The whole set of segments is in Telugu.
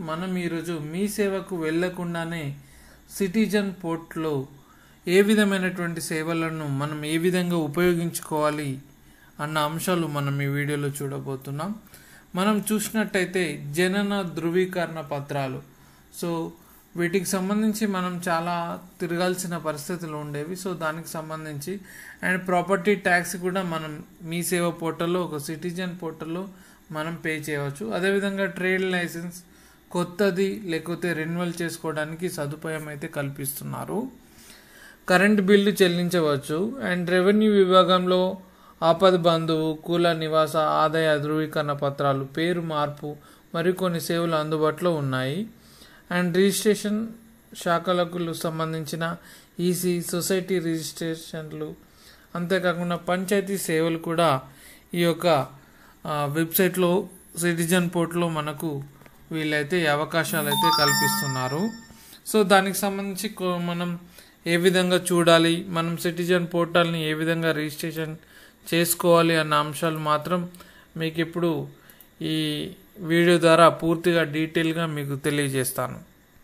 మనం ఈరోజు మీ సేవకు వెళ్ళకుండానే సిటిజన్ పోర్ట్లో ఏ విధమైనటువంటి సేవలను మనం ఏ విధంగా ఉపయోగించుకోవాలి అన్న అంశాలు మనం ఈ వీడియోలో చూడబోతున్నాం. మనం చూసినట్టయితే జనన ధృవీకరణ పత్రాలు, సో వీటికి సంబంధించి మనం చాలా తిరగాల్సిన పరిస్థితులు ఉండేవి. సో దానికి సంబంధించి అండ్ ప్రాపర్టీ ట్యాక్స్ కూడా మనం మీ సేవ పోర్టల్లో, ఒక సిటిజన్ పోర్టల్లో మనం పే చేయవచ్చు. అదేవిధంగా ట్రేడ్ లైసెన్స్ కొత్తది లేకపోతే రెన్యువల్ చేసుకోవడానికి సదుపాయం అయితే కల్పిస్తున్నారు. కరెంట్ బిల్లు చెల్లించవచ్చు. అండ్ రెవెన్యూ విభాగంలో ఆపద బంధువు, కుల నివాస ఆదాయ ధృవీకరణ పత్రాలు, పేరు మార్పు మరియు కొన్ని సేవలు అందుబాటులో ఉన్నాయి. అండ్ రిజిస్ట్రేషన్ శాఖలకు సంబంధించిన ఈసీ, సొసైటీ రిజిస్ట్రేషన్లు, అంతేకాకుండా పంచాయతీ సేవలు కూడా ఈ యొక్క వెబ్సైట్లో సిటిజన్ పోర్ట్లో మనకు వీళ్ళైతే అవకాశాలు అయితే కల్పిస్తున్నారు. సో దానికి సంబంధించి మనం ఏ విధంగా చూడాలి, మనం సిటిజన్ పోర్టల్ని ఏ విధంగా రిజిస్ట్రేషన్ చేసుకోవాలి అన్న అంశాలు మాత్రం మీకు ఇప్పుడు ఈ వీడియో ద్వారా పూర్తిగా డీటెయిల్గా మీకు తెలియజేస్తాను.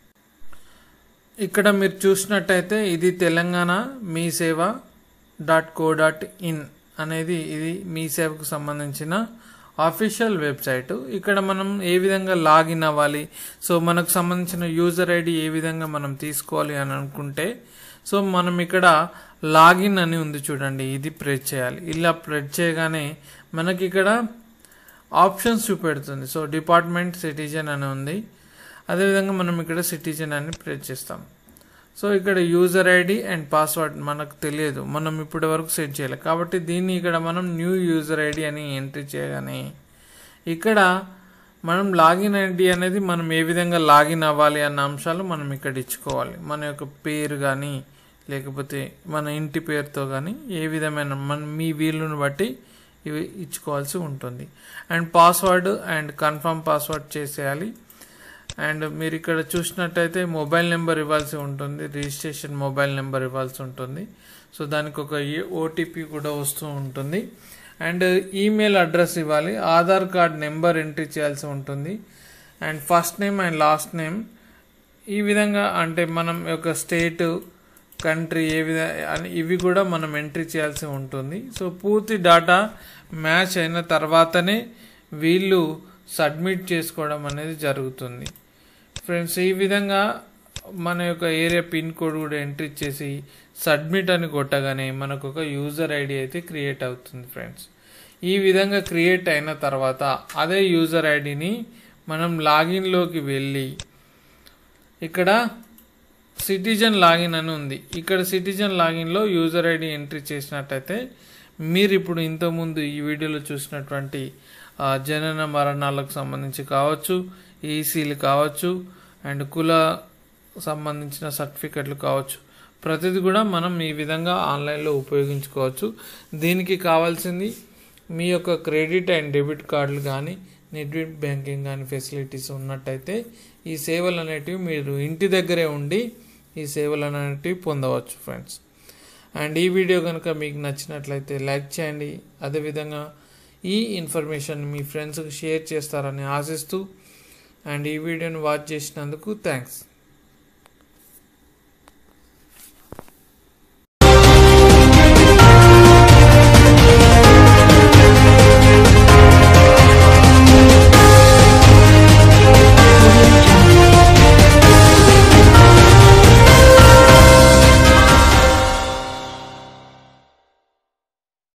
ఇక్కడ మీరు చూసినట్టయితే ఇది తెలంగాణ మీ సేవ .co.in అనేది ఇది మీ సేవకు సంబంధించిన ఆఫీషియల్ వెబ్సైట్. ఇక్కడ మనం ఏ విధంగా లాగిన్ అవ్వాలి, సో మనకు సంబంధించిన యూజర్ ఐడి ఏ విధంగా మనం తీసుకోవాలి అని అనుకుంటే, సో మనం ఇక్కడ లాగిన్ అని ఉంది చూడండి, ఇది ప్రెస్ చేయాలి. ఇలా ప్రెస్ చేయగానే మనకి ఇక్కడ ఆప్షన్స్ చూపెడుతుంది. సో డిపార్ట్మెంట్ సిటిజన్ అని ఉంది. అదేవిధంగా మనం ఇక్కడ సిటిజన్ అని ప్రెస్ చేస్తాం. సో ఇక్కడ యూజర్ ఐడి అండ్ పాస్వర్డ్ మనకు తెలియదు, మనం ఇప్పటి వరకు సెట్ చేయాలి కాబట్టి దీన్ని ఇక్కడ మనం న్యూ యూజర్ ఐడి అని ఎంట్రీ చేయగానే ఇక్కడ మనం లాగిన్ ఐడి అనేది మనం ఏ విధంగా లాగిన్ అవ్వాలి అన్న అంశాలు మనం ఇక్కడ ఇచ్చుకోవాలి. మన యొక్క పేరు కానీ లేకపోతే మన ఇంటి పేరుతో కానీ ఏ విధమైన మీ వీలుని బట్టి ఇవి ఇచ్చుకోవాల్సి ఉంటుంది. And password and confirm password చేసేయాలి. అండ్ మీరు ఇక్కడ చూసినట్టయితే మొబైల్ నెంబర్ ఇవ్వాల్సి ఉంటుంది, రిజిస్ట్రేషన్ మొబైల్ నెంబర్ ఇవ్వాల్సి ఉంటుంది. సో దానికి ఒక ఓటీపీ కూడా వస్తూ ఉంటుంది. అండ్ ఈమెయిల్ అడ్రస్ ఇవ్వాలి, ఆధార్ కార్డ్ నెంబర్ ఎంట్రీ చేయాల్సి ఉంటుంది. And first name and last name ఈ విధంగా, అంటే మనం యొక్క స్టేట్, కంట్రీ ఏ విధంగా ఇవి కూడా మనం ఎంట్రీ చేయాల్సి ఉంటుంది. సో పూర్తి డేటా మ్యాచ్ అయిన తర్వాతనే వీళ్ళు సబ్మిట్ చేసుకోవడం అనేది జరుగుతుంది ఫ్రెండ్స్. ఈ విధంగా మన యొక్క ఏరియా పిన్ కోడ్ కూడా ఎంట్రీ చేసి సబ్మిట్ అని కొట్టగానే మనకు ఒక యూజర్ ఐడి అయితే క్రియేట్ అవుతుంది ఫ్రెండ్స్. ఈ విధంగా క్రియేట్ అయిన తర్వాత అదే యూజర్ ఐడిని మనం లాగిన్లోకి వెళ్ళి ఇక్కడ సిటిజన్ లాగిన్ అని ఉంది, ఇక్కడ సిటిజన్ లాగిన్లో యూజర్ ఐడి ఎంట్రీ చేసినట్టయితే మీరు ఇప్పుడు ఇంతకుముందు ఈ వీడియోలో చూసినటువంటి జనన మరణాలకు సంబంధించి కావచ్చు, ఈసీలు కావచ్చు, అండ్ కుల సంబంధించిన సర్టిఫికెట్లు కావచ్చు, ప్రతిదీ కూడా మనం ఈ విధంగా ఆన్లైన్లో ఉపయోగించుకోవచ్చు. దీనికి కావాల్సింది మీ యొక్క క్రెడిట్ అండ్ డెబిట్ కార్డులు కానీ నెట్ బ్యాంకింగ్ కానీ ఫెసిలిటీస్ ఉన్నట్టయితే ఈ సేవలు అనేటివి మీరు ఇంటి దగ్గరే ఉండి ఈ సేవలు అనేటివి పొందవచ్చు ఫ్రెండ్స్. అండ్ ఈ వీడియో కనుక మీకు నచ్చినట్లయితే లైక్ చేయండి. అదేవిధంగా ఈ ఇన్ఫర్మేషన్ మీ ఫ్రెండ్స్కి షేర్ చేస్తారని ఆశిస్తూ, అండ్ ఈ వీడియోని వాచ్ చేసినందుకు థ్యాంక్స్.